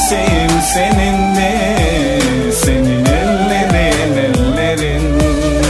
nefesim senindi, senin ellerin ellerin.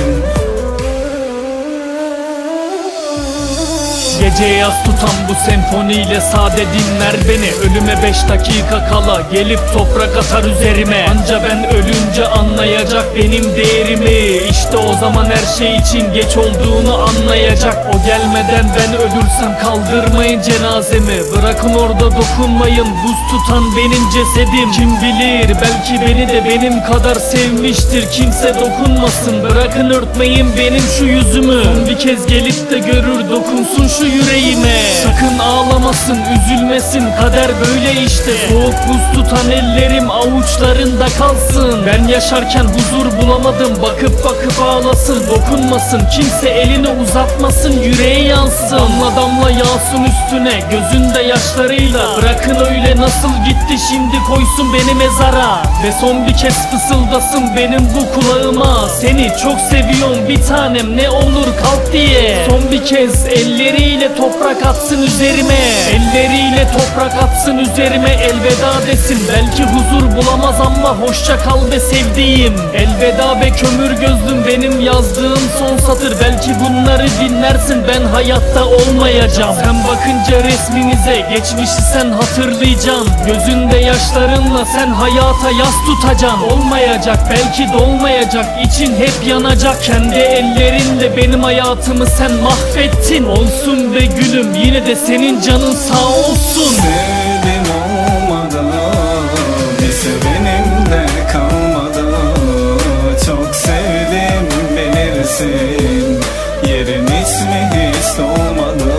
Gece yaz tutan bu senfoniyle sade dinler beni. Ölüme 5 dakika kala gelip toprak atar üzerime. Anca ben ölünce anlayacak benim değerimi. İşte o zaman her şey için geç olduğunu anlayacak. O gelmeden ben ölürsem kaldırmayın cenazemi. Bırakın orada dokunmayın, buz tutan benim cesedim. Kim bilir, belki beni de benim kadar sevmiştir. Kimse dokunmasın, bırakın örtmeyin benim şu yüzümü. Son bir kez gelip de görür, dokunsun şu yüreğime. Sakın ağlamasın, üzülmesin, kader böyle işte. Soğuk buz tutan ellerim avuçlarında kalsın. Ben yaşarken huzur bulamadım, bakıp bakıp ağlasın. Dokunmasın, kimse elini uzatmasın, yüreğe yansın. Damla damla yağsın üstüne, gözünde yaşlarıyla. Bırakın öyle, nasıl gitti şimdi koysun beni mezara. Ve son bir kez fısıldasın benim bu kulağıma. Seni çok seviyorum bir tanem, ne olur kalk diye. Son bir kez elleriyle toprak atsın üzerime. Elleriyle toprak atsın üzerime, elveda desin. Belki huzur bulamaz ama hoşça kal be sevdiğim. Elveda be kömür gözlüm, benim yazdığım son satır. Belki bunları dinlersin, ben hayatta olmayacağım. Sen bakınca resminize, geçmişi sen hatırlayacaksın. Gözünde yaşlarınla sen hayata yas tutacaksın. Olmayacak, belki dolmayacak, için hep yanacak. Kendi ellerinle benim hayatımı sen mahvettin. Olsun be gülüm, yine de senin canın sağ olsun. Sevdim olmadı, bir sevenim de kalmadı. Çok sevdim bilirsin, yerin ismi hiç dolmadı.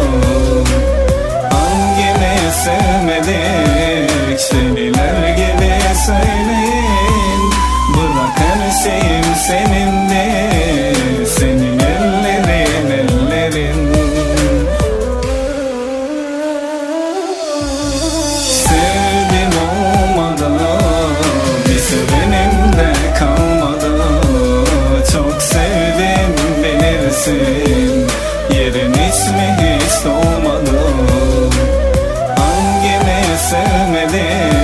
Hangimiz sevmedik, şeyler gibi söyleyin. Bırak her şeyim senindi, senin ellerin ellerin. Sevdim olmadı, bir sevenim de kalmadı. Çok sevdim bilirsin, yerin ismi hiç dolmadı. Hangimiz sevmedik,